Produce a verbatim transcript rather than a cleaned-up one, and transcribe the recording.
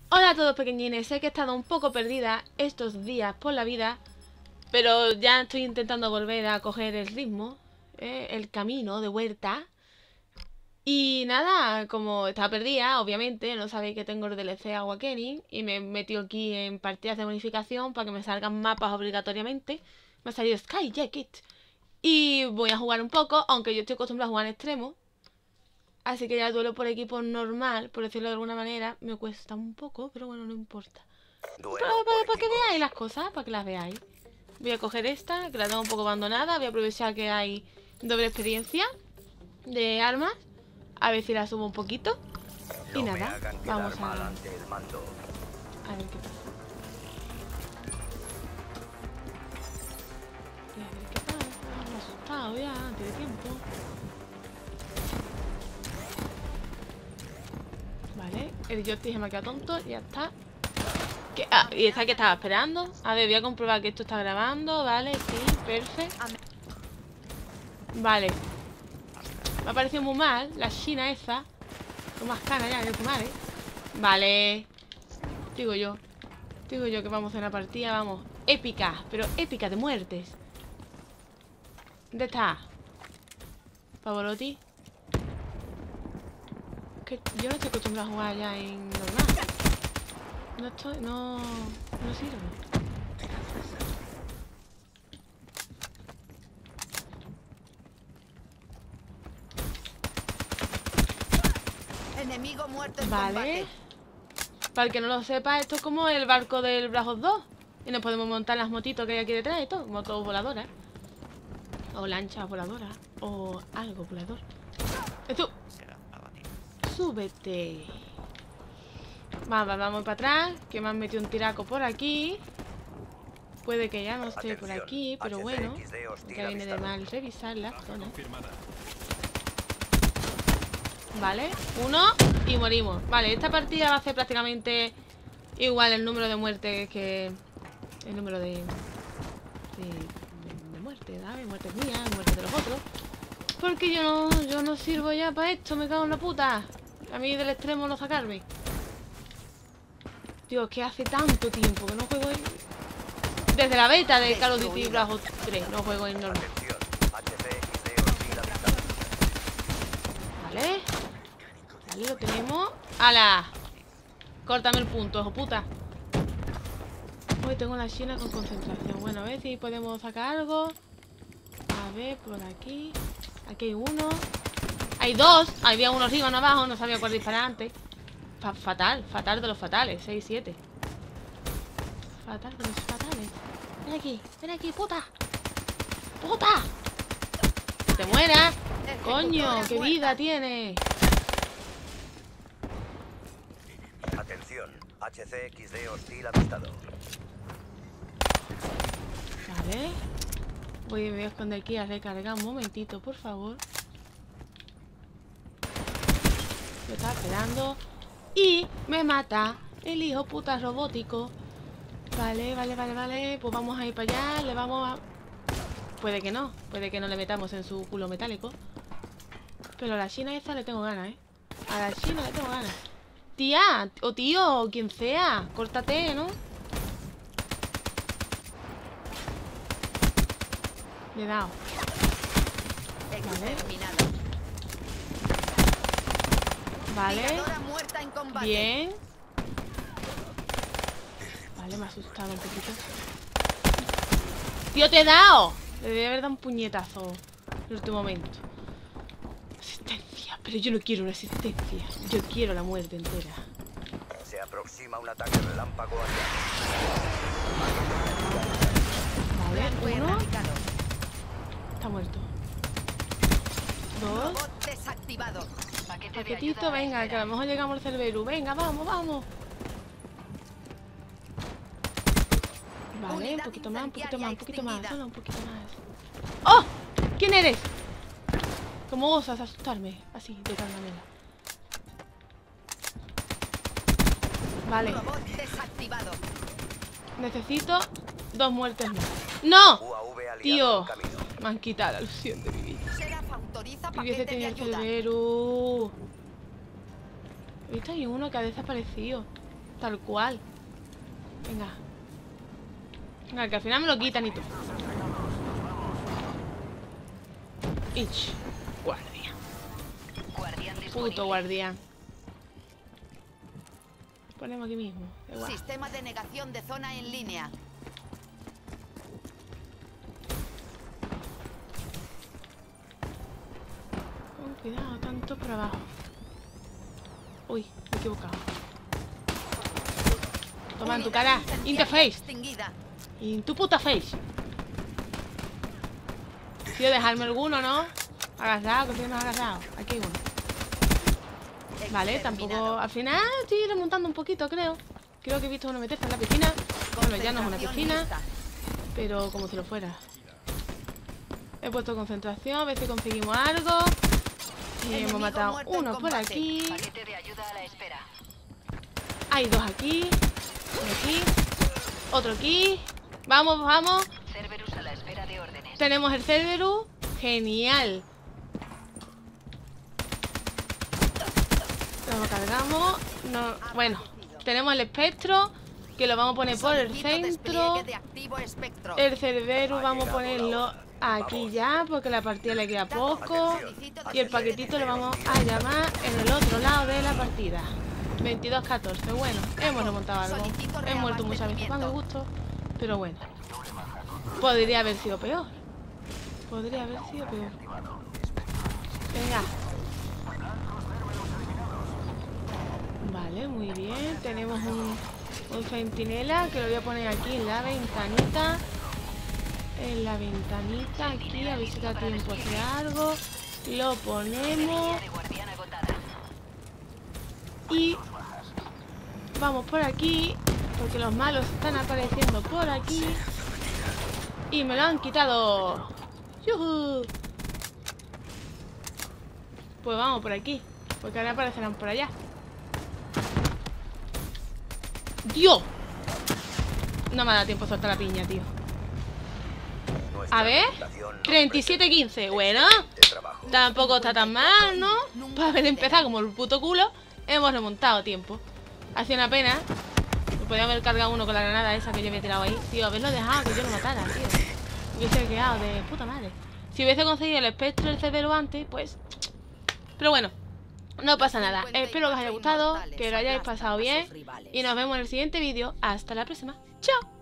Hola a todos pequeñines, sé que he estado un poco perdida estos días por la vida, pero ya estoy intentando volver a coger el ritmo, ¿eh? El camino de vuelta. Y nada, como estaba perdida, obviamente, no sabéis que tengo el D L C Awakening y me he metido aquí en partidas de bonificación para que me salgan mapas obligatoriamente. Me ha salido Sky Jacket. Y voy a jugar un poco, aunque yo estoy acostumbrada a jugar en extremo. Así que ya el duelo por equipo normal, por decirlo de alguna manera, me cuesta un poco, pero bueno, no importa. Para, para, para que veáis las cosas, para que las veáis. Voy a coger esta, que la tengo un poco abandonada. Voy a aprovechar que hay doble experiencia de armas. A ver si la subo un poquito. Y no nada, vamos a... a ver qué pasa. Y a ver qué pasa. Me he asustado ya antes de tiempo. Vale, el joystick se me ha quedado tonto, ya está. ¿Qué? Ah, y está que estaba esperando. A ver, voy a comprobar que esto está grabando. Vale, sí, perfecto. Vale. Me ha parecido muy mal la china esa. Con más cara ya que tu madre. Vale. Digo yo. Digo yo que vamos a una partida, vamos. Épica, pero épica de muertes. ¿Dónde está? Pavolotti. Que yo no estoy acostumbrada a jugar ya en normal. No estoy, no, no sirve. Enemigo muerto en Vale. combate. Para el que no lo sepa, esto es como el barco del Black Ops dos. Y nos podemos montar las motitos que hay aquí detrás y todo. Motos voladoras. O lanchas voladoras. O algo volador. ¡Esto! Súbete. Vamos, vamos para atrás. Que me han metido un tiraco por aquí. Puede que ya no esté por aquí, pero bueno. Que viene de mal revisar la zona. Vale, uno y morimos. Vale, esta partida va a ser prácticamente igual el número de muertes que el número de de, de, de muertes, ¿sabes? Muertes mías, muertes de los otros. Porque yo no, yo no sirvo ya para esto, me cago en la puta. A mí del extremo no sacarme. Dios, que hace tanto tiempo que no juego en... Desde la beta de Call of Duty Black Ops tres no juego en normal. Vale. Vale, lo tenemos. ¡Hala! Córtame el punto, hijo puta. Hoy tengo la china con concentración. Bueno, a ver si podemos sacar algo. A ver, por aquí. Aquí hay uno. Hay dos. Había uno arriba, uno abajo. No sabía cuál disparar antes. Fa fatal, fatal de los fatales. seis siete. Fatal de los fatales. Ven aquí, ven aquí, puta. ¡Puta! ¡Que te mueras! ¡Coño! ¡Qué vida tiene! Atención, H C X D hostil avistado. Vale. Voy, me voy a esconder aquí a recargar un momentito, por favor. Me estaba esperando. Y me mata el hijo puta robótico. Vale, vale, vale, vale. Pues vamos a ir para allá. Le vamos a... Puede que no. Puede que no le metamos en su culo metálico. Pero a la china esa le tengo ganas, ¿eh? A la china le tengo ganas. Tía, o tío, o quien sea. Córtate, ¿no? Le he dado. Vale. Vale. Bien. Vale, me ha asustado un poquito. ¡Tío, te he dado! Le debe haber dado un puñetazo en el último momento. Resistencia. Pero yo no quiero resistencia. Yo quiero la muerte entera. Se aproxima un ataque relámpago hacia... Vale, uno. Está muerto. Dos. Desactivado. Paquetito, venga, que a lo mejor llegamos al Cerberus. Venga, vamos, vamos. Vale, un poquito más, un poquito más, un poquito más. Solo un poquito más. ¡Oh! ¿Quién eres? ¿Cómo osas asustarme? Así, de tal manera. Vale. Necesito dos muertes más. ¡No! Tío, me han quitado la ilusión de vivir. Y hubiese tenido el Cerberus. Ahorita hay uno que ha desaparecido. Tal cual. Venga. Venga, que al final me lo quitan y tú. Ich. Guardia. Puto guardián. Ponemos aquí mismo. Da igual. Sistema de negación de zona en línea. Con cuidado, tanto por abajo. Uy, me he equivocado. Toma en tu cara. In the face. Extinguida. In tu puta face. Quiero dejarme alguno, ¿no? Agarrado, que tienes agarrado. Aquí hay uno. Vale, tampoco... Al final estoy remontando un poquito, creo. Creo que he visto uno meterse en la piscina. Bueno, ya no es una piscina, pero como si lo fuera. He puesto concentración, a ver si conseguimos algo. Y hemos matado uno por aquí. Hay dos aquí. Uno aquí. Otro aquí. Vamos, vamos. Tenemos el Cerberus. Genial. Lo cargamos. No, bueno, tenemos el espectro, que lo vamos a poner por el centro. El Cerberus vamos a ponerlo aquí ya, porque la partida le queda poco. Y el paquetito lo vamos a llamar en el otro lado de la partida. veintidós catorce. Bueno, hemos remontado algo. He muerto muchas veces para mi gusto, pero bueno. Podría haber sido peor. Podría haber sido peor. Venga. Vale, muy bien. Tenemos un, un centinela que lo voy a poner aquí en la ventanita. En la ventanita aquí, a ver si da tiempo a hacer algo. Lo ponemos. Y vamos por aquí, porque los malos están apareciendo por aquí. Y me lo han quitado. ¡Yuhu! Pues vamos por aquí, porque ahora aparecerán por allá. ¡Dios! No me ha dado tiempo a soltar la piña, tío. A ver, treinta y siete quince. Bueno, tampoco está tan mal, ¿no? Para haber empezado como el puto culo, hemos remontado a tiempo. Ha sido una pena. Me podía haber cargado uno con la granada esa que yo había tirado ahí. Tío, haberlo dejado, que yo lo matara, tío. Hubiese quedado de puta madre. Si hubiese conseguido el espectro del Cerberus antes, pues... Pero bueno, no pasa nada. Espero que os haya gustado, que lo hayáis pasado bien. Y nos vemos en el siguiente vídeo. Hasta la próxima. ¡Chao!